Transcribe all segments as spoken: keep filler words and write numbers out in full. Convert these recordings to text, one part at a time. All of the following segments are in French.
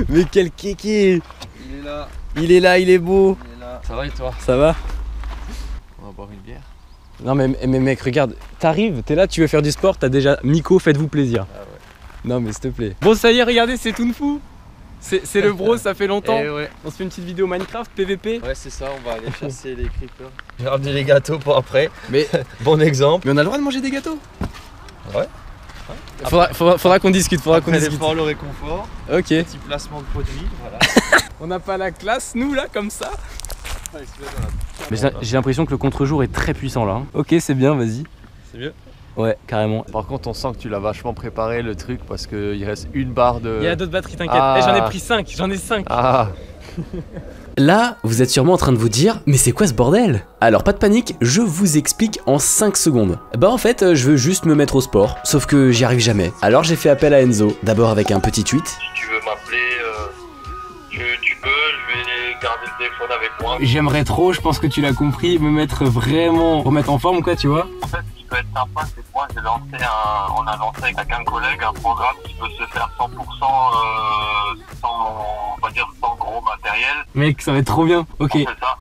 Mais quel kéké. Il est là. Il est là, il est beau. Il est là. Ça va et toi? Ça va? On va boire une bière. Non mais, mais mec, regarde, t'arrives, t'es là, tu veux faire du sport, t'as déjà Miko, faites-vous plaisir. Ah ouais. Non mais s'il te plaît. Bon ça y est, regardez, c'est Toonfoo. C'est le bro, ça fait longtemps. Eh ouais. On se fait une petite vidéo Minecraft, P V P. Ouais, c'est ça, on va aller chasser les creepers. J'ai ramené les gâteaux pour après. Mais, bon exemple. mais on a le droit de manger des gâteaux? Ouais. Faudra, faudra, faudra qu'on discute, faudra qu'on Après discute. l'effort, le réconfort. Ok. Petit placement de produit, voilà. On n'a pas la classe, nous là, comme ça. Ouais, Mais j'ai l'impression que le contre-jour est très puissant là. Hein. Ok, c'est bien, vas-y. C'est mieux. Ouais, carrément. Par contre, on sent que tu l'as vachement préparé le truc parce qu'il reste une barre de. Il y a d'autres batteries, t'inquiète. Ah. Eh, j'en ai pris cinq, j'en ai cinq. Ah. Là, vous êtes sûrement en train de vous dire, mais c'est quoi ce bordel? Alors pas de panique, je vous explique en cinq secondes. Bah en fait, je veux juste me mettre au sport, sauf que j'y arrive jamais. Alors j'ai fait appel à Enzo, d'abord avec un petit tweet. Si tu veux m'appeler, euh, tu, tu peux, je vais garder le téléphone avec moi. J'aimerais trop, je pense que tu l'as compris, me mettre vraiment, remettre en forme quoi, tu vois. En fait, ce qui peut être sympa, c'est que moi, j'ai lancé un, on a lancé avec un collègue un programme qui peut se faire cent pour cent euh, sans, on va dire, sans gros matériel. Mec, ça va être trop bien. Ok. On fait ça.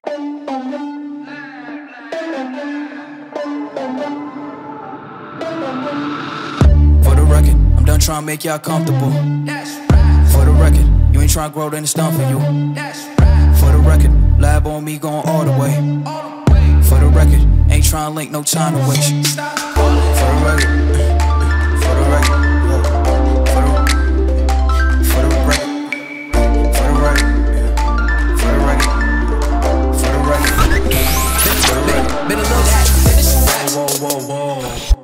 For the record, I'm done trying to make y'all comfortable. For the record, you ain't trying to grow, then it's done for you. For the record, lab on me going all the way. For the record, ain't trying to link, no time to waste. For the record, for the record, for the for the record, for the record, for the record, for the record, for the record. Whoa, whoa, whoa.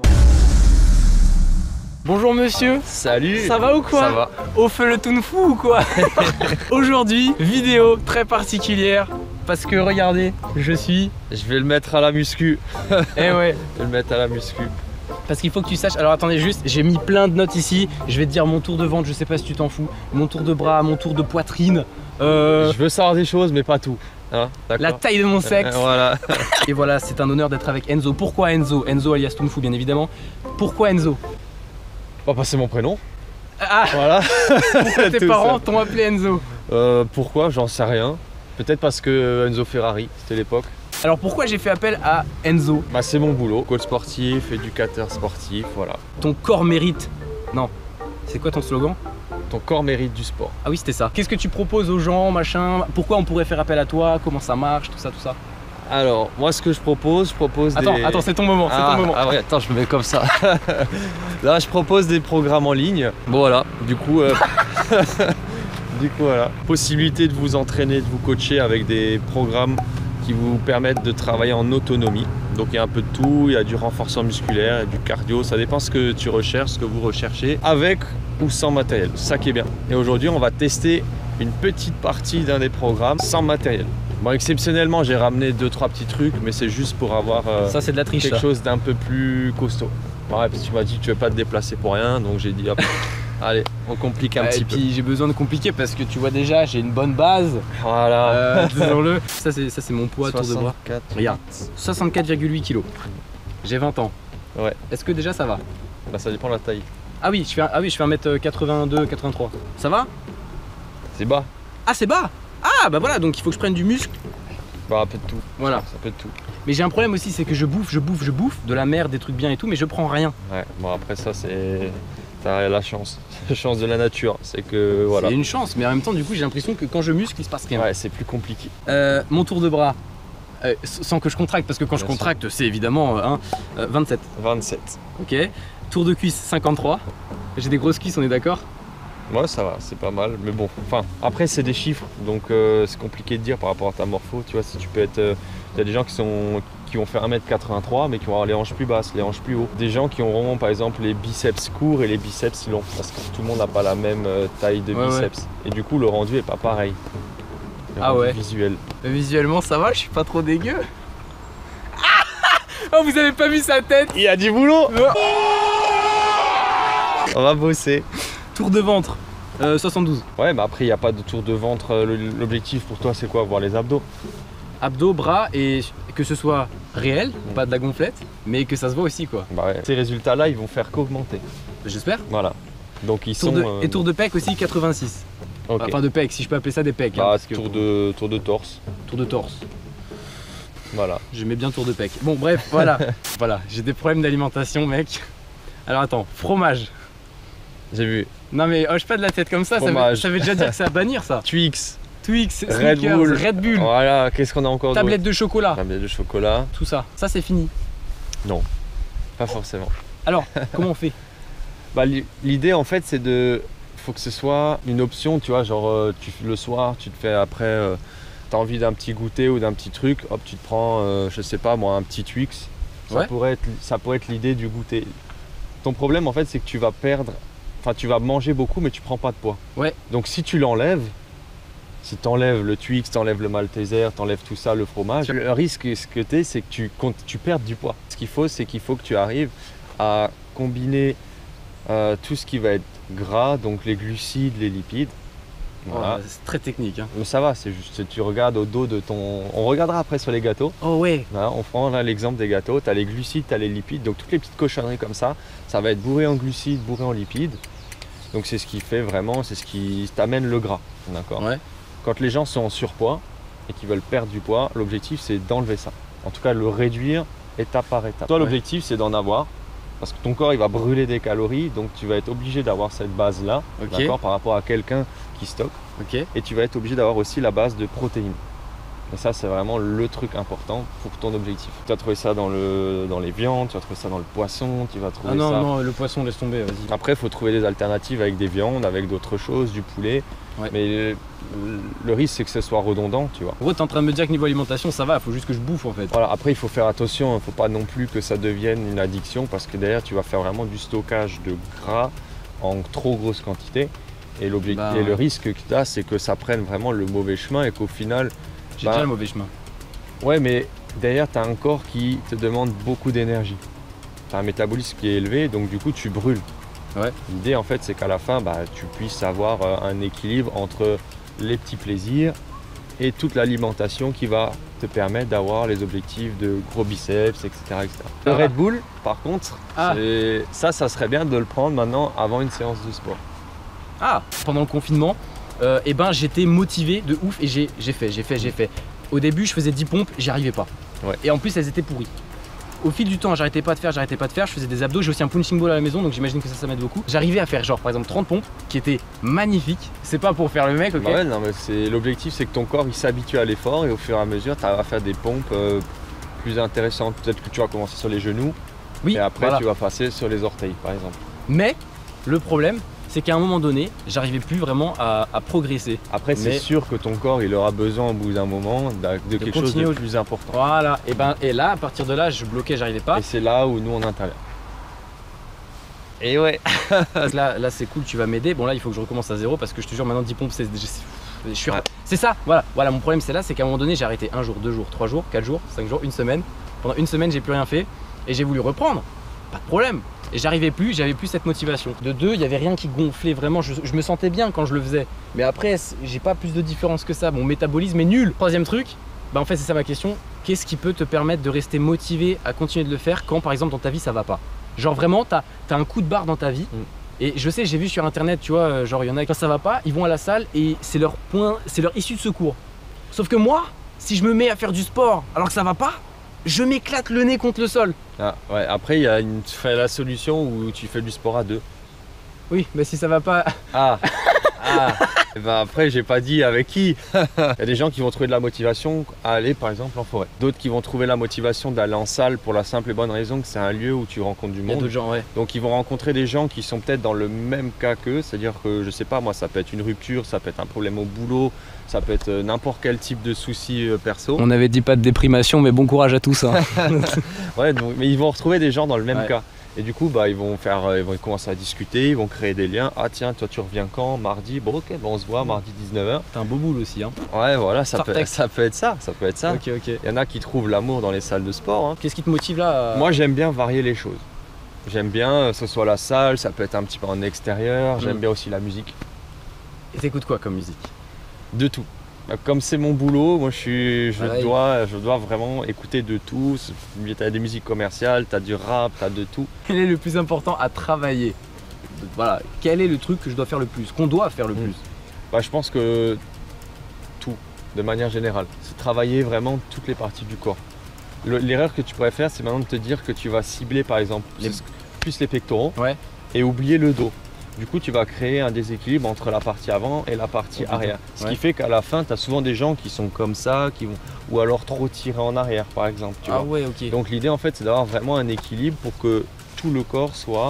Bonjour monsieur. Salut. Ça va ou quoi? Ça va. Au feu le Toonfoo ou quoi? Aujourd'hui, vidéo très particulière. Parce que regardez, je suis... Je vais le mettre à la muscu. Eh ouais. Je vais le mettre à la muscu. Parce qu'il faut que tu saches, alors attendez juste, j'ai mis plein de notes ici. Je vais te dire mon tour de ventre, je sais pas si tu t'en fous. Mon tour de bras, mon tour de poitrine. Euh... Je veux savoir des choses, mais pas tout. Hein, La taille de mon sexe. Euh, voilà. Et voilà, c'est un honneur d'être avec Enzo. Pourquoi Enzo? Enzo alias Toonfoo bien évidemment. Pourquoi Enzo? On va passer mon prénom. Ah. Voilà. Pourquoi tes Tout parents ça. t'ont appelé Enzo? euh, Pourquoi? J'en sais rien. Peut-être parce que Enzo Ferrari, c'était l'époque. Alors pourquoi j'ai fait appel à Enzo? Bah c'est mon boulot, coach sportif, éducateur sportif, voilà. Ton corps mérite. Non. C'est quoi ton slogan? Ton corps mérite du sport. Ah oui, c'était ça. Qu'est-ce que tu proposes aux gens, machin? Pourquoi on pourrait faire appel à toi? Comment ça marche? Tout ça, tout ça. Alors, moi ce que je propose, je propose Attends, des... attends, c'est ton moment, c'est ah, ton moment. Ah ouais, attends, je me mets comme ça. Là, je propose des programmes en ligne. Bon voilà, du coup... Euh... du coup, voilà. Possibilité de vous entraîner, de vous coacher avec des programmes qui vous permettent de travailler en autonomie. Donc il y a un peu de tout, il y a du renforcement musculaire, il y a du cardio, ça dépend ce que tu recherches, ce que vous recherchez, avec ou sans matériel, c'est ça qui est bien. Et aujourd'hui on va tester une petite partie d'un des programmes sans matériel. Bon, exceptionnellement j'ai ramené deux trois petits trucs, mais c'est juste pour avoir euh, Ça c'est de la triche. quelque ça. chose d'un peu plus costaud. Bon, ouais, parce que tu m'as dit que tu veux pas te déplacer pour rien, donc j'ai dit hop, allez, on complique un Ouais, petit et peu. puis j'ai besoin de compliquer parce que tu vois déjà j'ai une bonne base. Voilà. Euh, disons-le. Ça c'est ça c'est mon poids tour de bras. soixante-quatre. Regarde, soixante-quatre virgule huit kilos. J'ai vingt ans. Ouais. Est-ce que déjà ça va? Bah, ça dépend de la taille. Ah oui, je fais un, ah oui, je fais un mètre quatre-vingt-deux, quatre-vingt-trois. Ça va? C'est bas. Ah c'est bas. Ah bah voilà, donc il faut que je prenne du muscle. Bah, un peu de tout. Voilà. Ça peut de tout. Mais j'ai un problème aussi, c'est que je bouffe, je bouffe, je bouffe de la merde, des trucs bien et tout, mais je prends rien. Ouais, bon après ça c'est... T'as la chance, la chance de la nature, c'est que voilà. C'est une chance, mais en même temps du coup j'ai l'impression que quand je muscle il se passe rien. Ouais, c'est plus compliqué. Euh, mon tour de bras, euh, sans que je contracte, parce que quand Bien je sûr. contracte c'est évidemment hein, euh, vingt-sept. vingt-sept. Ok. Tour de cuisse cinquante-trois. J'ai des grosses cuisses, on est d'accord? Ouais, ça va, c'est pas mal, mais bon, enfin, après c'est des chiffres, donc euh, c'est compliqué de dire par rapport à ta morpho, tu vois, si tu peux être... Euh, il y a des gens qui sont qui vont faire un mètre quatre-vingt-trois mais qui vont avoir les hanches plus basses, les hanches plus haut. Des gens qui auront par exemple les biceps courts et les biceps longs, parce que tout le monde n'a pas la même euh, taille de Ouais, biceps. Ouais. Et du coup le rendu est pas pareil. Le Ah rendu ouais. visuel. Mais visuellement ça va, je suis pas trop dégueu. Oh vous avez pas vu sa tête? Il y a du boulot. On va bosser. Tour de ventre, euh, soixante-douze. Ouais, mais après il n'y a pas de tour de ventre. L'objectif pour toi c'est quoi? Voir les abdos. Abdos, bras et que ce soit réel, pas de la gonflette, mais que ça se voit aussi quoi. Bah ouais. Ces résultats là ils vont faire qu'augmenter. J'espère. Voilà. Donc ils Tour sont... de... euh, Et tour de pec aussi quatre-vingt-six. Ok. Enfin de pecs, si je peux appeler ça des pecs. hein, Bah, parce que- tour, de, tour de torse. tour de torse. Voilà. J'aimais bien tour de pec. Bon bref, voilà. Voilà, j'ai des problèmes d'alimentation mec. Alors attends, fromage. J'ai vu. Non mais hoche pas de la tête comme ça, ça veut, Fromage. ça veut déjà dire que c'est à bannir ça. Twix. Twix, Red Snickers, Bull. Red Bull, Voilà, qu'est-ce qu'on a encore d'autre? tablette de chocolat, Tablette de chocolat. tout ça. Ça c'est fini. Pas forcément. Alors, comment on fait? Bah, li- l'idée en fait c'est de. Faut que ce soit une option, tu vois, genre euh, tu, le soir tu te fais après. Euh, T'as envie d'un petit goûter ou d'un petit truc, hop tu te prends, euh, je sais pas moi, un petit Twix. Ça Ouais. pourrait être, ça pourrait être l'idée du goûter. Ton problème en fait c'est que tu vas perdre. Enfin tu vas manger beaucoup mais tu prends pas de poids. Ouais. Donc si tu l'enlèves. Si tu enlèves le Twix, tu enlèves le Malteser, tu enlèves tout ça, le fromage, le risque ce que tu c'est que tu, comptes- tu perds du poids. Ce qu'il faut, c'est qu'il faut que tu arrives à combiner euh, tout ce qui va être gras, donc les glucides, les lipides. Voilà. Oh, c'est très technique. Hein. Mais ça va, c'est juste tu regardes au dos de ton. On regardera après sur les gâteaux. Oh ouais. Voilà, on prend là l'exemple des gâteaux. Tu as les glucides, tu as les lipides. Donc toutes les petites cochonneries comme ça, ça va être bourré en glucides, bourré en lipides. Donc c'est ce qui fait vraiment, c'est ce qui t'amène le gras. D'accord. Ouais. Quand les gens sont en surpoids et qu'ils veulent perdre du poids, l'objectif c'est d'enlever ça. En tout cas, le réduire étape par étape. Toi, Ouais. l'objectif c'est d'en avoir. Parce que ton corps il va brûler des calories, donc tu vas être obligé d'avoir cette base là, Ok. d'accord, par rapport à quelqu'un qui stocke. Ok. Et tu vas être obligé d'avoir aussi la base de protéines. Et ça, c'est vraiment le truc important pour ton objectif. Tu vas trouver ça dans, le, dans les viandes, tu vas trouver ça dans le poisson, tu vas trouver Ah non, ça. non, le poisson laisse tomber, vas-y. Après, il faut trouver des alternatives avec des viandes, avec d'autres choses, du poulet. Ouais. Mais le, le risque, c'est que ce soit redondant, tu vois. En gros, t'es en train de me dire que niveau alimentation, ça va, faut juste que je bouffe en fait. Voilà, après, il faut faire attention, il ne faut pas non plus que ça devienne une addiction parce que derrière, tu vas faire vraiment du stockage de gras en trop grosse quantité. Et, l'objectif, Bah, et le ouais. risque que tu as, c'est que ça prenne vraiment le mauvais chemin et qu'au final, J'ai bah, déjà le mauvais chemin. ouais, mais derrière, tu as un corps qui te demande beaucoup d'énergie. Tu as un métabolisme qui est élevé, donc du coup, tu brûles. Ouais. L'idée, en fait, c'est qu'à la fin, bah, tu puisses avoir euh, un équilibre entre les petits plaisirs et toute l'alimentation qui va te permettre d'avoir les objectifs de gros biceps, et cetera et cetera. Le Ah. Red Bull, par contre, Ah. c'est- ça, ça serait bien de le prendre maintenant avant une séance de sport. Ah, pendant le confinement, euh, eh ben j'étais motivé de ouf et j'ai j'ai fait, j'ai fait, j'ai fait. Au début, je faisais dix pompes, j'y arrivais pas. Ouais. Et en plus, elles étaient pourries. Au fil du temps, j'arrêtais pas de faire, j'arrêtais pas de faire, je faisais des abdos, j'ai aussi un punching ball à la maison, donc j'imagine que ça, ça m'aide beaucoup. J'arrivais à faire genre par exemple trente pompes, qui étaient magnifiques. C'est pas pour faire le mec, ok? Bah ouais, non, mais c'est, l'objectif, c'est que ton corps il s'habitue à l'effort et au fur et à mesure, tu vas faire des pompes euh, plus intéressantes. Peut-être que tu vas commencer sur les genoux Oui, et après, voilà. tu vas passer sur les orteils, par exemple. Mais le problème, c'est qu'à un moment donné, j'arrivais plus vraiment à, à progresser. Après, c'est Mais- sûr que ton corps, il aura besoin au bout d'un moment d'a- de, quelque chose continuer de au- plus important. Voilà, et ben et là, à partir de là, je bloquais, j'arrivais pas. Et c'est là où nous, on intervient. Et ouais. Là, là c'est cool, tu vas m'aider. Bon là il faut que je recommence à zéro parce que je te jure maintenant dix pompes c'est je, je suis Ouais. c'est ça, voilà, voilà mon problème c'est là, c'est qu'à un moment donné j'ai arrêté un jour, deux jours, trois jours, quatre jours, cinq jours, une semaine. Pendant une semaine j'ai plus rien fait et j'ai voulu reprendre, pas de problème. Et j'arrivais plus, j'avais plus cette motivation. De deux, il y avait rien qui gonflait vraiment, je, je me sentais bien quand je le faisais. Mais après c'est- j'ai pas plus de différence que ça, mon métabolisme est nul. Troisième truc, bah en fait c'est ça ma question, qu'est-ce qui peut te permettre de rester motivé à continuer de le faire quand par exemple dans ta vie ça va pas? Genre vraiment t'as as un coup de barre dans ta vie. Mm. Et je sais, j'ai vu sur internet, tu vois, euh, genre il y en a quand ça va pas, ils vont à la salle et c'est leur point, c'est leur issue de secours. Sauf que moi, si je me mets à faire du sport alors que ça va pas, je m'éclate le nez contre le sol. Ah, ouais. Après, il y a une, tu fais la solution où tu fais du sport à deux. Oui, mais si ça va pas. Ah. Ah. Et ben après, j'ai pas dit avec qui. Il y a des gens qui vont trouver de la motivation à aller, par exemple, en forêt. D'autres qui vont trouver la motivation d'aller en salle pour la simple et bonne raison que c'est un lieu où tu rencontres du Il y a monde. d'autres gens, ouais. Donc ils vont rencontrer des gens qui sont peut-être dans le même cas qu'eux, c'est-à-dire que je sais pas moi, ça peut être une rupture, ça peut être un problème au boulot, ça peut être euh, n'importe quel type de souci euh, perso. On avait dit pas de déprimation, mais bon courage à tous. Hein. Ouais, donc, mais ils vont retrouver des gens dans le même Ouais. cas. Et du coup, bah, ils vont faire, euh, ils vont commencer à discuter, ils vont créer des liens. Ah tiens, toi tu reviens quand? Mardi. Bon ok, bon, on se voit mardi dix-neuf heures. T'as un beau boule aussi. Hein. Ouais, voilà, ça peut, Startex. ça peut être ça, ça peut être ça. Ok, ok. Il y en a qui trouvent l'amour dans les salles de sport. hein. Qu'est-ce qui te motive là à- Moi, j'aime bien varier les choses. J'aime bien, euh, que ce soit la salle, ça peut être un petit peu en extérieur. J'aime Mm. bien aussi la musique. Et t'écoutes quoi comme musique? De tout. Comme c'est mon boulot, moi je, suis, je, Pareil. dois, je dois vraiment écouter de tout. T'as des musiques commerciales, t'as du rap, t'as de tout. Quel est le plus important à travailler? Voilà, quel est le truc que je dois faire le plus, qu'on doit faire le Mm. plus? Bah, je pense que tout, de manière générale. C'est travailler vraiment toutes les parties du corps. Le- L'erreur que tu pourrais faire, c'est maintenant de te dire que tu vas cibler par exemple Les- plus- plus les pectoraux Ouais. et oublier le dos. Du coup, tu vas créer un déséquilibre entre la partie avant et la partie Ok. arrière. Ce Ouais. qui fait qu'à la fin, tu as souvent des gens qui sont comme ça, qui vont, ou alors trop tirés en arrière, par exemple. Tu Ah vois. ouais, ok. Donc l'idée, en fait, c'est d'avoir vraiment un équilibre pour que tout le corps soit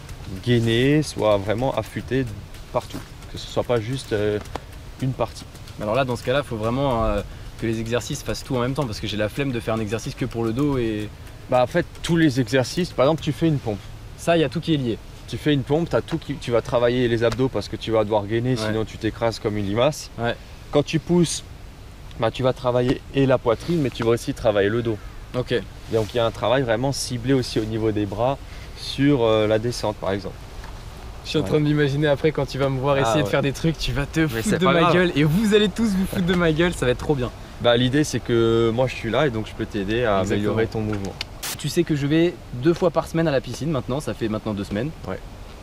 gainé, soit vraiment affûté partout. Que ce soit pas juste euh, une partie. Alors là, dans ce cas-là, il faut vraiment euh, que les exercices fassent tout en même temps parce que j'ai la flemme de faire un exercice que pour le dos et Bah, en fait, tous les exercices, par exemple, tu fais une pompe. ça, il y a tout qui est lié. Tu fais une pompe, t'as tout qui, tu vas travailler les abdos parce que tu vas devoir gainer, Ouais. sinon tu t'écrases comme une limace. Ouais. Quand tu pousses, bah, tu vas travailler et la poitrine, mais tu vas aussi travailler le dos. Ok. Donc il y a un travail vraiment ciblé aussi au niveau des bras sur euh, la descente, par exemple. Je suis en train de m'imaginer après quand tu vas me voir Ah, essayer de ouais. faire des trucs, tu vas te c'est foutre de pas ma grave. gueule et vous allez tous vous foutre de ma gueule, ça va être trop bien. Bah, l'idée, c'est que moi je suis là et donc je peux t'aider à Exactement. améliorer ton mouvement. Tu sais que je vais deux fois par semaine à la piscine maintenant, ça fait maintenant deux semaines. Ouais.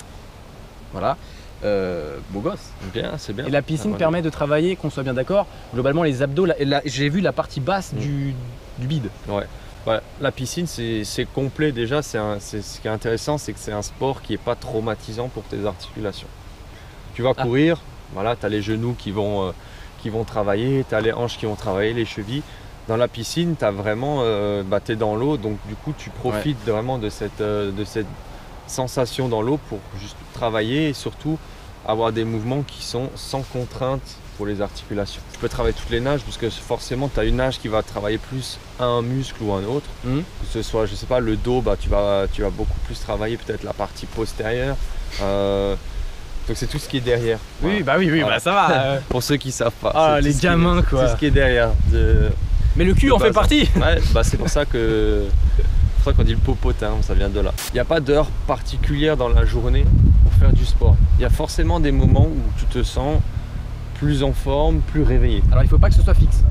Voilà. Euh, beau gosse. Bien, c'est bien. Et la piscine Ah, voilà. permet de travailler, qu'on soit bien d'accord, globalement les abdos, la- la- j'ai vu la partie basse Mm. du, du bide. Ouais, la piscine, c'est c'est complet déjà. C'est un- c'est- ce qui est intéressant, c'est que c'est un sport qui n'est pas traumatisant pour tes articulations. Tu vas Ah. courir, voilà, tu as les genoux qui vont, euh, qui vont travailler, tu as les hanches qui vont travailler, les chevilles. Dans la piscine, tu as vraiment, euh, bah, tu es dans l'eau, donc du coup, tu profites vraiment de cette, euh, de cette sensation dans l'eau pour juste travailler et surtout avoir des mouvements qui sont sans contrainte pour les articulations. Tu peux travailler toutes les nages parce que forcément tu as une nage qui va travailler plus un muscle ou un autre. Mhm. Que ce soit, je sais pas, le dos, bah, tu, vas, tu vas beaucoup plus travailler peut-être la partie postérieure. Euh, donc c'est tout ce qui est derrière. Oui, bah oui, oui, Voilà. bah ça va. euh. Pour ceux qui savent pas. Ah, c'est tout les ce qui est- gamins, quoi. C'est ce qui est derrière. de- Mais le cul de en fait base. partie. Ouais, bah c'est pour ça que c'est pour ça qu'on dit le popotin, ça vient de là. Il n'y a pas d'heure particulière dans la journée pour faire du sport. Il y a forcément des moments où tu te sens plus en forme, plus réveillé. Alors il faut pas que ce soit fixe.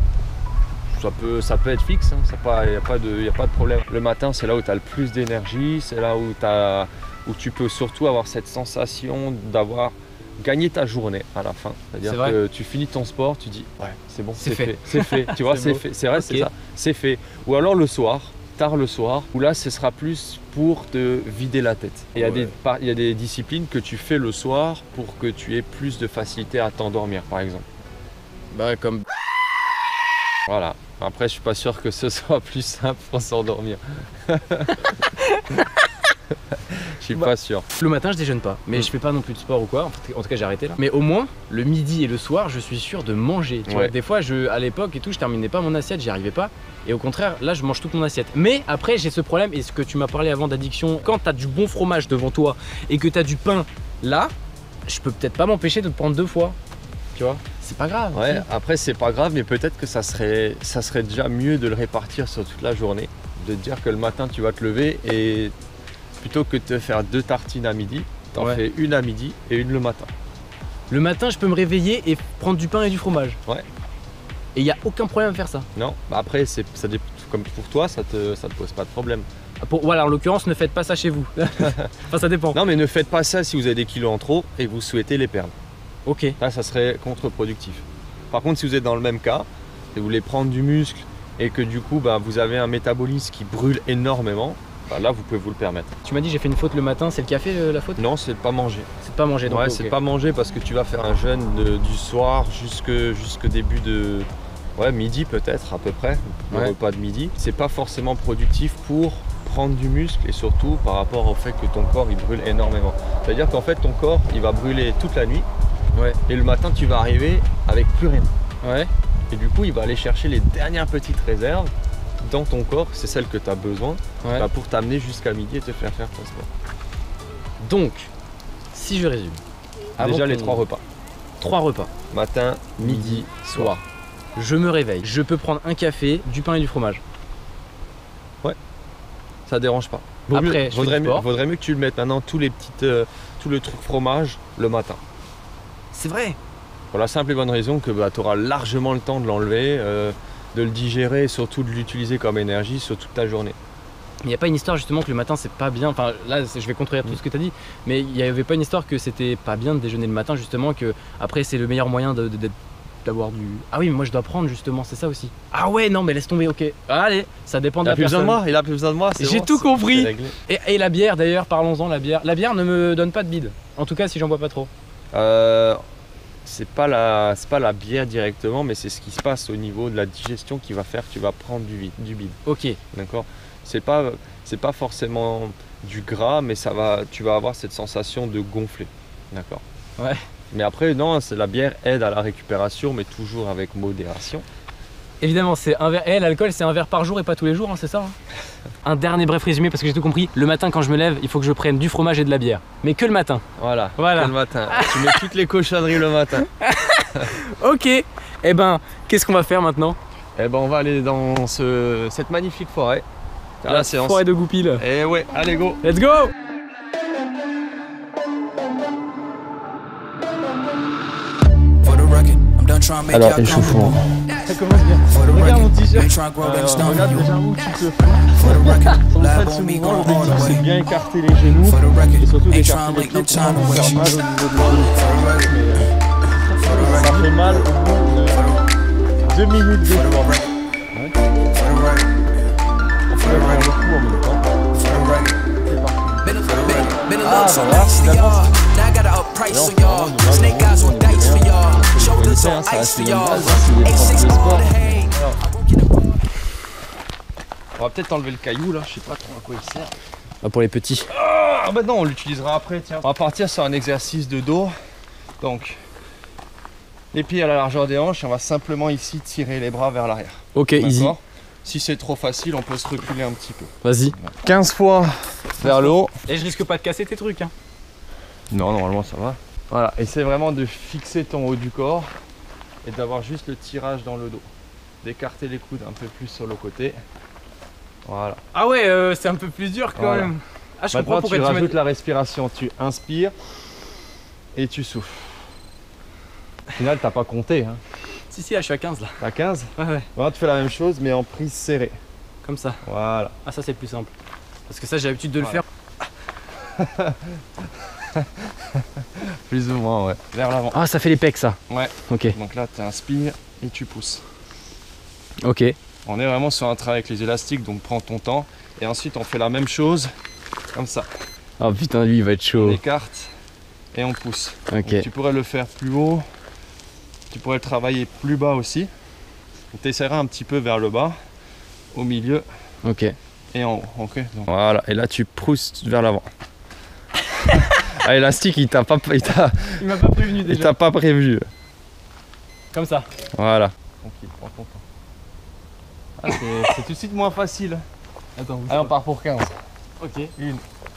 Ça peut, ça peut être fixe, il n'y a, pas de- y a pas de problème. Le matin, c'est là où tu as le plus d'énergie, c'est là où, t'as- où tu peux surtout avoir cette sensation d'avoir gagné ta journée à la fin. C'est-à-dire C'est vrai. que tu finis ton sport, tu dis ouais, c'est bon, C'est c'est fait. fait. C'est fait, tu vois, C'est c'est beau. fait. C'est vrai, Ok. c'est ça, c'est fait. Ou alors le soir, tard le soir, où là, ce sera plus pour te vider la tête. Et Il y, a Ouais. des par- il y a des disciplines que tu fais le soir pour que tu aies plus de facilité à t'endormir, par exemple. Bah comme. Voilà. Après, je suis pas sûr que ce soit plus simple pour s'endormir. Je suis Bah. pas sûr. Le matin je déjeune pas, mais Mm. je fais pas non plus de sport ou quoi. En tout en tout cas j'ai arrêté là. Mais au moins le midi et le soir je suis sûr de manger. Tu Ouais. vois, des fois je, à l'époque et tout, je terminais pas mon assiette, j'y arrivais pas. Et au contraire là je mange toute mon assiette. Mais après j'ai ce problème et ce que tu m'as parlé avant d'addiction. Quand t'as du bon fromage devant toi et que t'as du pain là, je peux peut-être pas m'empêcher de te prendre deux fois. Tu vois, c'est pas grave. Ouais, si. après c'est pas grave, mais peut-être que ça serait, ça serait déjà mieux de le répartir sur toute la journée. De te dire que le matin tu vas te lever et plutôt que de te faire deux tartines à midi, t'en Ouais. fais une à midi et une le matin. Le matin je peux me réveiller et prendre du pain et du fromage. Ouais. Et y a aucun problème à faire ça. Non, bah après c'est, ça dé- comme pour toi, ça te, ça te pose pas de problème. Pour, voilà, en l'occurrence ne faites pas ça chez vous. Enfin ça dépend. Non, mais ne faites pas ça si vous avez des kilos en trop et que vous souhaitez les perdre. Ok. Là, ça serait contre-productif. Par contre, si vous êtes dans le même cas, et vous voulez prendre du muscle et que du coup, bah, vous avez un métabolisme qui brûle énormément, bah, là, vous pouvez vous le permettre. Tu m'as dit j'ai fait une faute le matin, c'est le café euh, la faute? Non, c'est de pas manger. C'est de pas manger donc. Ouais, ok. c'est de pas manger parce que tu vas faire un jeûne de- du soir jusque, jusque début de ouais, midi peut-être à peu près, le Ouais. repas de midi. C'est pas forcément productif pour prendre du muscle et surtout par rapport au fait que ton corps il brûle énormément. C'est-à-dire qu'en fait ton corps il va brûler toute la nuit. Ouais. Et le matin, tu vas arriver avec plus rien. Ouais. Et du coup, il va aller chercher les dernières petites réserves dans ton corps, c'est celles que tu as besoin, Ouais. bah, pour t'amener jusqu'à midi et te faire faire ton sport. Donc, si je résume. avant Déjà les qu'on- trois repas. Trois repas. Matin, midi, soir. Je me réveille. Je peux prendre un café, du pain et du fromage. Ça dérange pas. Après, mieux, je fais vaudrait, du mieux, sport. vaudrait mieux que tu le mettes maintenant tous les petites, euh, tout le truc fromage le matin. C'est vrai. Pour la simple et bonne raison que bah, tu auras largement le temps de l'enlever, euh, de le digérer et surtout de l'utiliser comme énergie sur toute ta journée. il n'y a pas une histoire justement que le matin c'est pas bien, enfin là je vais contredire tout ce que tu as dit, mais il n'y avait pas une histoire que c'était pas bien de déjeuner le matin justement, que après c'est le meilleur moyen de, de, de d'avoir du... Ah oui mais moi je dois prendre justement, c'est ça aussi. Ah ouais non mais laisse tomber, ok. Allez, ça dépend de la personne. Il a plus besoin de moi, il a plus besoin de moi. J'ai bon, tout compris. Et, et la bière d'ailleurs, parlons-en, la bière. La bière ne me donne pas de bide, en tout cas si j'en bois pas trop. Euh, c'est pas la, c'est pas la bière directement, mais c'est ce qui se passe au niveau de la digestion qui va faire que tu vas prendre du vide, du bide. Ok. D'accord. C'est pas, c'est pas forcément du gras, mais ça va, tu vas avoir cette sensation de gonfler. D'accord. Ouais. Mais après, non, la bière aide à la récupération, mais toujours avec modération. Évidemment, c'est un verre. Eh, l'alcool, c'est un verre par jour et pas tous les jours, hein, c'est ça hein. Un dernier bref résumé parce que j'ai tout compris. Le matin, quand je me lève, il faut que je prenne du fromage et de la bière. Mais que le matin. Voilà. Voilà. Que le matin. Tu mets toutes les cochonneries le matin. Ok. Eh ben, qu'est-ce qu'on va faire maintenant? Eh ben, on va aller dans ce, cette magnifique forêt. À la séance. Forêt de Goupil. Eh ouais, allez go. Let's go. Alors, échauffons. Ça commence bien. Regarde mon t-shirt. Euh, regarde déjà où tu te fous. Sans faire ce mouvement, l'objectif c'est bien écarter les genoux et surtout d'écarter les pieds pour pas vous faire mal au niveau de l'angle. Mais ça fait mal au bout de deux minutes d'effort. Ouais. On fait le coup en même temps. C'est parti. Ah, bah voilà, c'est la force. Now I got a up price on y'all. Snake eyes on dice for y'all. Shoulders on ice for y'all. A six all the hay. On va peut-être enlever le caillou là, je sais pas trop à quoi il sert. Ah, pour les petits. Ah bah non, on l'utilisera après, tiens. On va partir sur un exercice de dos. Donc, les pieds à la largeur des hanches, et on va simplement ici tirer les bras vers l'arrière. Ok, easy. Si c'est trop facile, on peut se reculer un petit peu. Vas-y. quinze fois vers le haut. Et je risque pas de casser tes trucs, hein. Non, normalement ça va. Voilà, essaie vraiment de fixer ton haut du corps et d'avoir juste le tirage dans le dos. D'écarter les coudes un peu plus sur le côté. Voilà. Ah ouais, euh, c'est un peu plus dur quand Voilà. même. Ah, je Maintenant, comprends pourquoi tu tu rajoutes m'as... la respiration. Tu inspires et tu souffles. Au final, t'as pas compté. Hein. Si, si, là je suis à quinze là. T'as quinze. Ouais, ouais. Maintenant, tu fais la même chose mais en prise serrée. Comme ça. Voilà. Ah, ça c'est plus simple. Parce que ça j'ai l'habitude de le Voilà. faire. Plus ou moins, ouais. Vers l'avant. Ah, ça fait les pecs ça. Ouais. Ok. Donc là, tu inspires et tu pousses. Ok. On est vraiment sur un travail avec les élastiques, donc prends ton temps. Et ensuite, on fait la même chose, comme ça. Oh putain, lui il va être chaud. On écarte et on pousse. Ok. Donc, tu pourrais le faire plus haut. Tu pourrais le travailler plus bas aussi. Tu essaieras un petit peu vers le bas, au milieu Ok. et en haut. Ok. Donc, voilà. Et là, tu pousses vers l'avant. Ah, élastique, il t'a pas, il t'a, Il m'a pas prévenu il déjà. t'a pas prévu. Comme ça. Voilà. Tranquille, prends ton temps. Ah, c'est, c'est tout de suite moins facile. Attends, Allez, on part pour quinze. Ok. Une.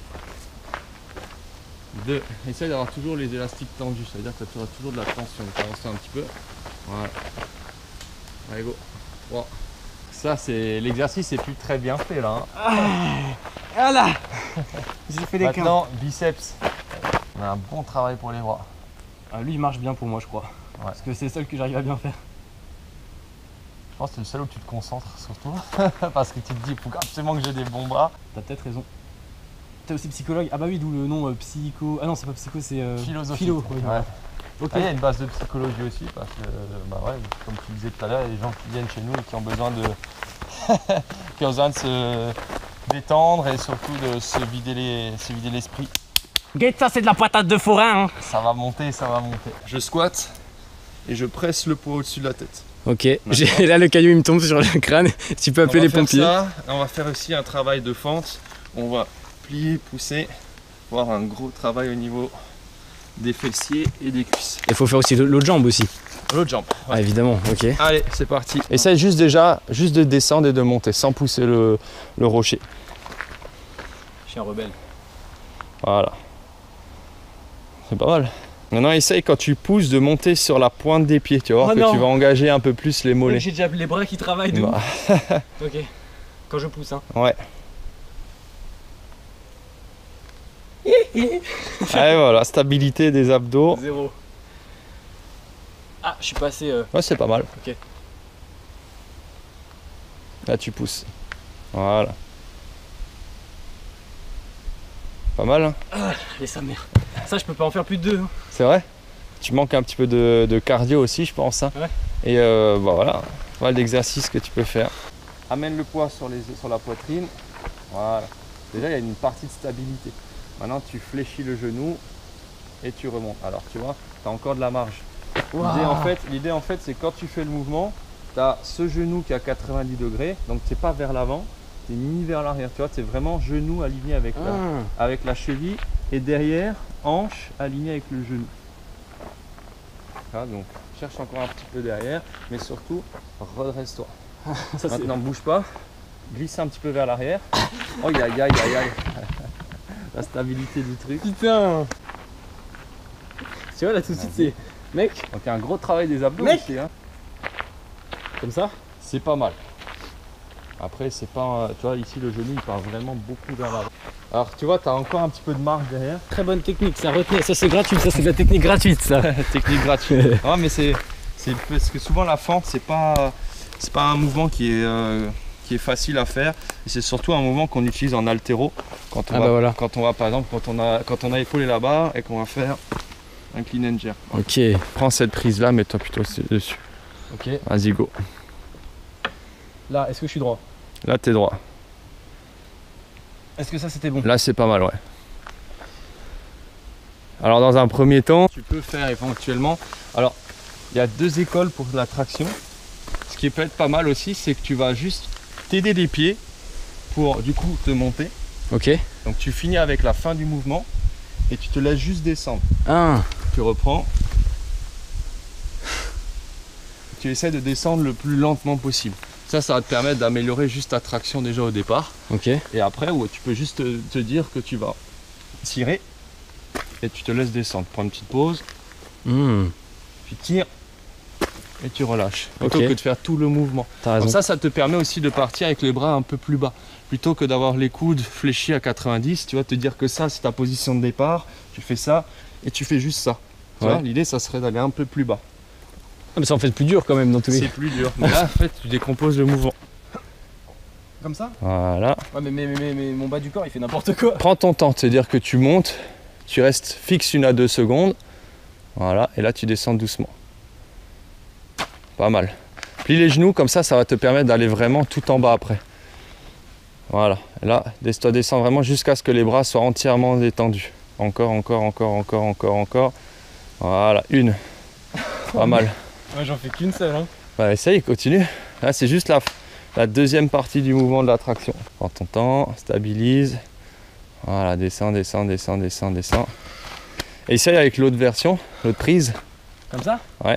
Deux. Essaye d'avoir toujours les élastiques tendus, ça veut dire que tu auras toujours de la tension. Tu avances un petit peu. Voilà. Allez, go. Trois. Ça, c'est l'exercice est plus très bien fait là. Hein. Voilà. J'ai fait les quinze. Maintenant, biceps. On a un bon travail pour les bras. Ah, lui il marche bien pour moi je crois. Ouais. Parce que c'est le seul que j'arrive à bien faire. Je pense que c'est le seul où tu te concentres surtout. Parce que tu te dis, il faut absolument que j'ai des bons bras. T'as peut-être raison. T'es aussi psychologue. Ah bah oui, d'où le nom euh, psycho. Ah non, c'est pas psycho, c'est euh... Philosophie. philo. Ouais. Ouais. Ok. Ah, il y a une base de psychologie aussi parce que, bah ouais, comme tu disais tout à l'heure, il y a des gens qui viennent chez nous et qui ont besoin de, qui ont besoin de se détendre et surtout de se vider les, se vider l'esprit. Guette, ça c'est de la patate de forain. Hein. Ça va monter, ça va monter. Je squatte et je presse le poids au-dessus de la tête. Ok. J'ai là le caillou il me tombe sur le crâne. Tu peux appeler on va les faire pompiers. Ça, on va faire aussi un travail de fente. On va plier, pousser, voir un gros travail au niveau des fessiers et des cuisses. Il faut faire aussi l'autre jambe aussi. L'autre jambe. Ouais. Ah évidemment, ok. Allez, c'est parti. Essaye juste déjà, juste de descendre et de monter sans pousser le, le rocher. Chien rebelle. Voilà. C'est pas mal. Maintenant, essaye quand tu pousses de monter sur la pointe des pieds. Tu vas voir Oh que non. tu vas engager un peu plus les mollets. J'ai déjà les bras qui travaillent de Bah. ouf. Ok. Quand je pousse, hein. Ouais. Allez, voilà, stabilité des abdos. Zéro. Ah, je suis passé. Euh... Ouais, c'est pas mal. Ok. Là, tu pousses. Voilà. Pas mal, hein? Ah, et sa mère. Ça, je peux pas en faire plus de deux. Hein. C'est vrai? Tu manques un petit peu de, de cardio aussi, je pense. Hein. Ouais. Et euh, bah voilà, voilà l'exercice que tu peux faire. Amène le poids sur, les, sur la poitrine. Voilà. Déjà, il y a une partie de stabilité. Maintenant, tu fléchis le genou et tu remontes. Alors, tu vois, tu as encore de la marge. Wow. L'idée, en fait, l'idée, en fait, c'est quand tu fais le mouvement, tu as ce genou qui est à quatre-vingt-dix degrés. Donc, tu n'es pas vers l'avant, tu es ni vers l'arrière. Tu vois, c'est vraiment genou aligné avec, Ah. la, avec la cheville. Et derrière, hanche alignée avec le genou. Voilà, donc, cherche encore un petit peu derrière. Mais surtout, redresse-toi. Ça, Maintenant, bouge pas. Glisse un petit peu vers l'arrière. Oh, aïe, aïe, aïe, aïe, aïe. La stabilité du truc. Putain. Tu vois, là, tout de suite, c'est... Mec, Donc, il y a un gros travail des abdos Mec. aussi. Hein. comme ça. C'est pas mal. Après, c'est pas... Tu vois, ici, le genou, il part vraiment beaucoup vers l'avant. Alors, tu vois, tu as encore un petit peu de marge derrière. Très bonne technique, ça retenait. Ça, c'est gratuit. Ça, c'est de la technique gratuite, ça. Technique gratuite. Non, mais c'est... c'est parce que souvent, la fente, c'est pas... C'est pas un mouvement qui est... Euh... qui est facile à faire, et c'est surtout un mouvement qu'on utilise en altéro quand on, Ah va, bah voilà. quand on va par exemple quand on a quand on a épaulé la barre et qu'on va faire un clean and jerk. Ok. Prends cette prise là, mets-toi plutôt dessus. Ok. Vas-y, go. Là, est-ce que je suis droit? Là t'es droit. Est-ce que ça, c'était bon? Là c'est pas mal, ouais. Alors dans un premier temps, tu peux faire éventuellement. Alors il y a deux écoles pour la traction. Ce qui peut être pas mal aussi, c'est que tu vas juste t'aider des pieds pour du coup te monter. Ok. Donc tu finis avec la fin du mouvement et tu te laisses juste descendre. Un. Tu reprends. Tu essaies de descendre le plus lentement possible. Ça, ça va te permettre d'améliorer juste ta traction déjà au départ. Ok. Et après, ouais, tu peux juste te, te dire que tu vas tirer et tu te laisses descendre. Prends une petite pause, Mmh. tu tires et tu relâches. Plutôt Ok. que de faire tout le mouvement. T'as raison. Comme ça, ça te permet aussi de partir avec les bras un peu plus bas. Plutôt que d'avoir les coudes fléchis à quatre-vingt-dix, tu vas te dire que ça, c'est ta position de départ. Tu fais ça et tu fais juste ça. Tu Ouais. vois, l'idée, ça serait d'aller un peu plus bas. Ah, mais ça en fait plus dur quand même dans tous les C'est cas. plus dur. Mais là, en fait, tu décomposes le mouvement. Comme ça? Voilà. Ouais, mais, mais, mais, mais mon bas du corps, il fait n'importe quoi. Prends ton temps, c'est-à-dire que tu montes, tu restes fixe une à deux secondes. Voilà, et là, tu descends doucement. Pas mal. Plie les genoux, comme ça, ça va te permettre d'aller vraiment tout en bas après. Voilà, et là, laisse-toi descendre vraiment jusqu'à ce que les bras soient entièrement détendus. Encore, encore, encore, encore, encore, encore. Voilà, une. Pas mal. Ouais, j'en fais qu'une seule. Hein. Bah, essaye, continue. Là, c'est juste la, la deuxième partie du mouvement de la traction. Prends ton temps, stabilise. Voilà, descends, descends, descends, descends, descends. Et essaye avec l'autre version, l'autre prise. Comme ça? Ouais,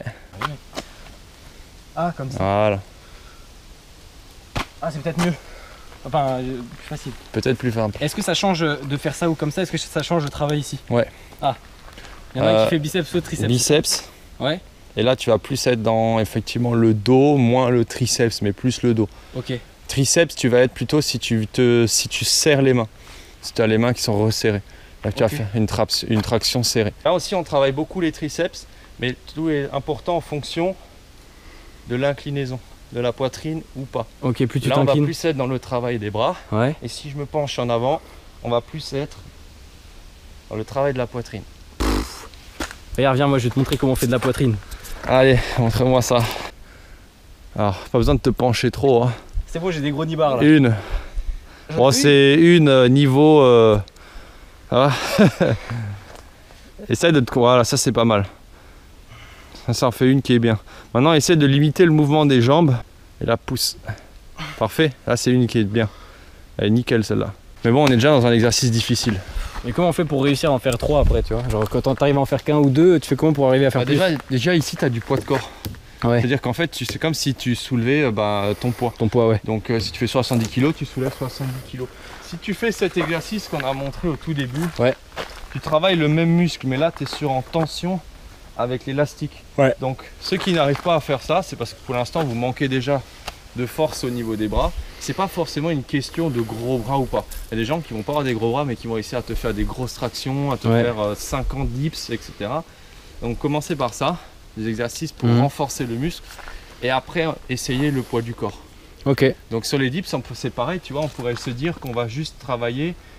Ah, comme ça. voilà. Ah, c'est peut-être mieux. Enfin, euh, plus facile. Peut-être plus simple. Est-ce que ça change de faire ça ou comme ça? Est-ce que ça change le travail ici? Ouais. Ah. Il y en a un Euh, qui fait biceps ou triceps. Biceps. Ouais. Et là, tu vas plus être dans effectivement le dos, moins le triceps, mais plus le dos. Ok. Triceps, tu vas être plutôt si tu, te, si tu serres les mains. Si tu as les mains qui sont resserrées. Là, tu Ok. vas faire une, traps- une traction serrée. Là aussi, on travaille beaucoup les triceps, mais tout est important en fonction de l'inclinaison, de la poitrine ou pas. Ok, plus tu Là, on va t'inclines. plus être dans le travail des bras. Ouais. Et si je me penche en avant, on va plus être dans le travail de la poitrine. Regarde, viens, moi je vais te montrer comment on fait de la poitrine. Allez, montre-moi ça. Alors, pas besoin de te pencher trop. Hein. C'est bon, j'ai des gros nibards là. Une. Bon, c'est une euh, niveau. Euh... Ah. Essaye de te. Voilà, ça c'est pas mal. Ça, ça en fait une qui est bien. Maintenant, essaie de limiter le mouvement des jambes et la pousse. Parfait. Là, c'est une qui est bien. Elle est nickel celle-là. Mais bon, on est déjà dans un exercice difficile. Et comment on fait pour réussir à en faire trois après, tu vois? Genre quand t'arrives à en faire qu'un ou deux, tu fais comment pour arriver à faire Bah, plus? déjà, déjà, ici, tu as du poids de corps. Ouais. C'est-à-dire qu'en fait, tu- c'est comme si tu soulevais euh, bah, ton poids. Ton poids, ouais. Donc euh, si tu fais soixante-dix kilos, tu soulèves soixante-dix kilos. Si tu fais cet exercice qu'on a montré au tout début, Ouais. tu travailles le même muscle, mais là tu es sur en tension avec l'élastique. Ouais. Donc ceux qui n'arrivent pas à faire ça, c'est parce que pour l'instant vous manquez déjà de force au niveau des bras. C'est pas forcément une question de gros bras ou pas. Il y a des gens qui vont pas avoir des gros bras mais qui vont essayer à te faire des grosses tractions, à te Ouais. faire euh, cinquante dips, et cetera. Donc commencez par ça, des exercices pour Mhm. renforcer le muscle et après essayer le poids du corps. Ok. Donc sur les dips, on peut- c'est pareil, tu vois, on pourrait se dire qu'on va juste travailler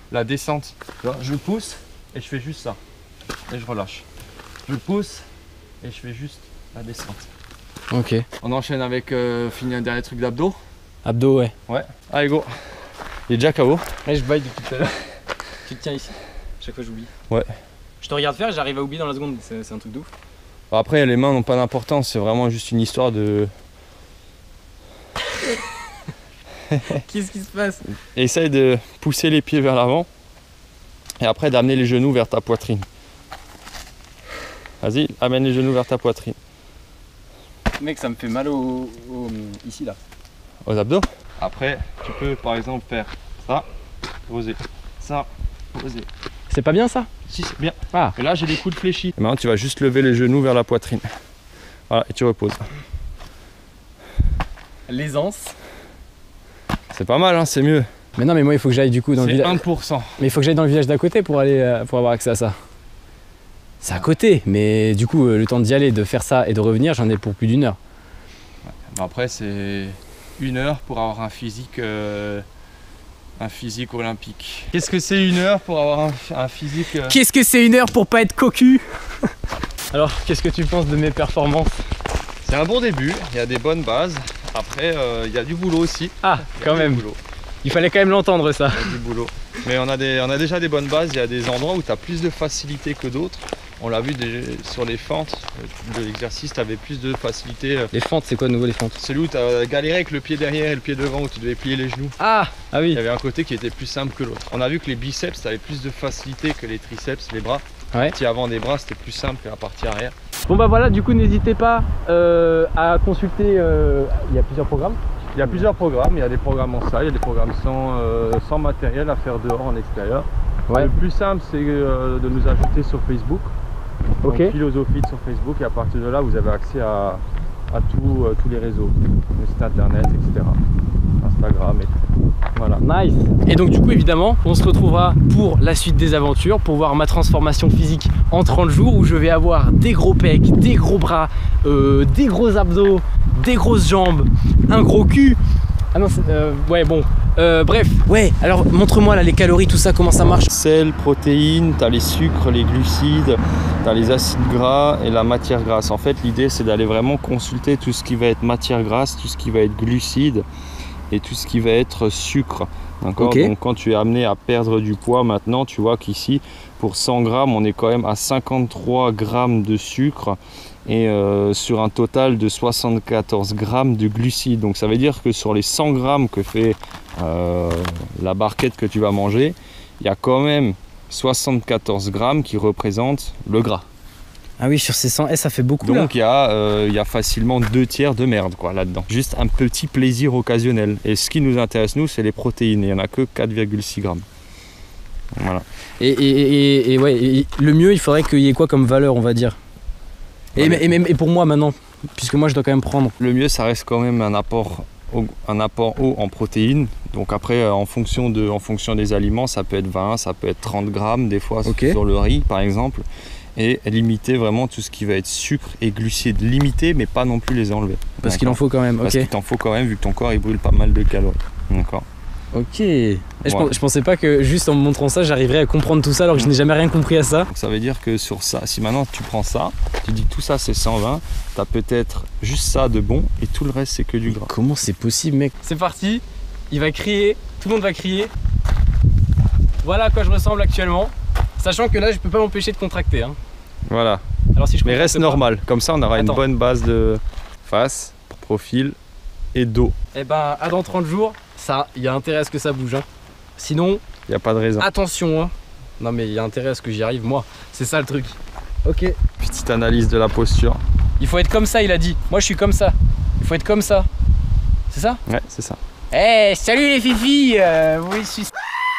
la descente. Tu vois, je pousse et je fais juste ça. Et je relâche. Je pousse et je fais juste la descente. Ok. On enchaîne avec euh, finir un dernier truc d'abdos. Abdos, ouais. Ouais. Allez go. Il est déjà K O. Ouais, je baille depuis tout à l'heure. Tu te tiens ici. Chaque fois j'oublie. Ouais. Je te regarde faire, j'arrive à oublier dans la seconde. C'est un truc de ouf. Après les mains n'ont pas d'importance, c'est vraiment juste une histoire de... Qu'est-ce qui se passe? Essaye de pousser les pieds vers l'avant et après d'amener les genoux vers ta poitrine. Vas-y, amène les genoux vers ta poitrine. Mec, ça me fait mal au, au ici là. Aux abdos. Après, tu peux par exemple faire ça, poser, ça, poser. C'est pas bien ça? Si, c'est bien. Ah. Et là, j'ai des coudes fléchis. Et maintenant, tu vas juste lever les genoux vers la poitrine. Voilà, et tu reposes. L'aisance. C'est pas mal, hein, c'est mieux. Mais non, mais moi il faut que j'aille du coup dans le C'est village. un pour cent. Mais il faut que j'aille dans le village d'à côté pour aller euh, pour avoir accès à ça. C'est à côté, mais du coup euh, le temps d'y aller, de faire ça et de revenir, j'en ai pour plus d'une heure. Après, c'est une heure pour avoir un physique, euh, un physique olympique. Qu'est-ce que c'est une heure pour avoir un, un physique euh... Qu'est-ce que c'est une heure pour pas être cocu? Alors, qu'est-ce que tu penses de mes performances? C'est un bon début, il y a des bonnes bases. Après, euh, il y a du boulot aussi. Ah, quand même. Boulot. Il fallait quand même l'entendre ça. Il y a du boulot. Mais on a, des, on a déjà des bonnes bases, il y a des endroits où tu as plus de facilité que d'autres. On l'a vu des, sur les fentes de l'exercice, tu avais plus de facilité. Les fentes, c'est quoi de nouveau les fentes? Celui où tu as galéré avec le pied derrière et le pied devant, où tu devais plier les genoux. Ah, ah oui. Il y avait un côté qui était plus simple que l'autre. On a vu que les biceps, tu avais plus de facilité que les triceps, les bras. Ouais. La partie avant des bras, c'était plus simple que la partie arrière. Bon bah voilà, du coup n'hésitez pas euh, à consulter, euh, il y a plusieurs programmes. Il y a plusieurs programmes, il y a des programmes en salle, il y a des programmes sans, euh, sans matériel à faire dehors en extérieur. Ouais. Le plus simple, c'est euh, de nous ajouter sur Facebook. Ok. Donc, Philosophie sur Facebook, et à partir de là, vous avez accès à, à tout, euh, tous les réseaux, le site internet, et cetera. Instagram, et cetera. Voilà. Nice. Et donc du coup évidemment on se retrouvera pour la suite des aventures, pour voir ma transformation physique en trente jours où je vais avoir des gros pecs, des gros bras, euh, des gros abdos, des grosses jambes, un gros cul. Ah non, euh, ouais bon, euh, bref, ouais, alors montre-moi là les calories, tout ça, comment ça marche. Sel, protéines, tu as les sucres, les glucides, tu as les acides gras et la matière grasse. En fait l'idée c'est d'aller vraiment consulter tout ce qui va être matière grasse, tout ce qui va être glucides et tout ce qui va être sucre. D'accord. Okay. Donc quand tu es amené à perdre du poids maintenant, tu vois qu'ici pour cent grammes on est quand même à cinquante-trois grammes de sucre et euh, sur un total de soixante-quatorze grammes de glucides. Donc ça veut dire que sur les cent grammes que fait euh, la barquette que tu vas manger, il y a quand même soixante-quatorze grammes qui représentent le gras. Ah oui, sur ces cent, eh, ça fait beaucoup. Donc il y, euh, y a facilement deux tiers de merde quoi là-dedans. Juste un petit plaisir occasionnel. Et ce qui nous intéresse nous, c'est les protéines. Il n'y en a que quatre virgule six grammes. Voilà. Et, et, et, et ouais, et le mieux, il faudrait qu'il y ait quoi comme valeur, on va dire. Et, Ouais. et, et, et pour moi maintenant, puisque moi je dois quand même prendre. Le mieux, ça reste quand même un apport, un apport haut en protéines. Donc après, en fonction, de, en fonction des aliments, ça peut être vingt, ça peut être trente grammes des fois Okay. sur le riz par exemple. Et limiter vraiment tout ce qui va être sucre et glucides. Limiter, mais pas non plus les enlever. Parce qu'il en faut quand même, Parce ok. qu'il t'en faut quand même, vu que ton corps il brûle pas mal de calories. D'accord. Ok. Et je, Voilà. pens- je pensais pas que juste en me montrant ça, j'arriverais à comprendre tout ça alors que je n'ai jamais rien compris à ça. Donc ça veut dire que sur ça, si maintenant tu prends ça, tu dis que tout ça c'est cent vingt, tu as peut-être juste ça de bon et tout le reste c'est que du gras. Comment c'est possible, mec? C'est parti, il va crier, tout le monde va crier. Voilà à quoi je ressemble actuellement. Sachant que là, je peux pas m'empêcher de contracter. Hein. Voilà. Alors si je Mais contracte reste pas- normal, comme ça on aura Attends. une bonne base de face, profil et dos. Eh ben, à dans trente jours, ça, il y a intérêt à ce que ça bouge. Hein. Sinon, Il n'y a pas de raison. attention. Hein. Non mais il y a intérêt à ce que j'y arrive, moi. C'est ça le truc. Ok. Petite analyse de la posture. Il faut être comme ça, il a dit. Moi, je suis comme ça. Il faut être comme ça. C'est ça? Ouais, c'est ça. Eh, salut les fifis euh, oui, je suis...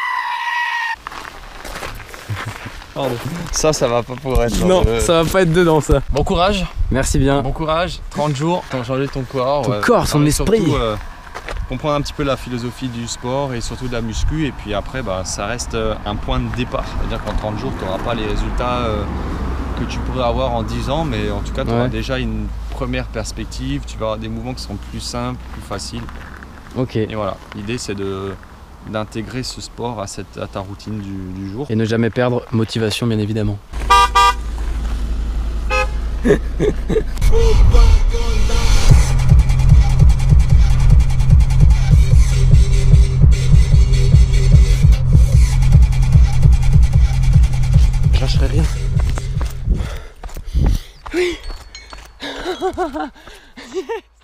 Pardon. Ça, ça va pas pouvoir être. Non, euh, ça va pas être dedans, ça. Bon courage, Merci bien. bon courage. trente jours, t'as changé ton corps. Ton corps, son mais esprit. Surtout, euh, comprendre un petit peu la philosophie du sport et surtout de la muscu. Et puis après, bah, ça reste euh, un point de départ. C'est-à-dire qu'en trente jours, tu n'auras pas les résultats euh, que tu pourrais avoir en dix ans. Mais en tout cas, tu auras Ouais. déjà une première perspective. Tu vas avoir des mouvements qui seront plus simples, plus faciles. Ok. Et voilà, l'idée c'est de d'intégrer ce sport à, cette, à ta routine du, du jour. Et ne jamais perdre motivation, bien évidemment. Je lâcherai rien. Oui.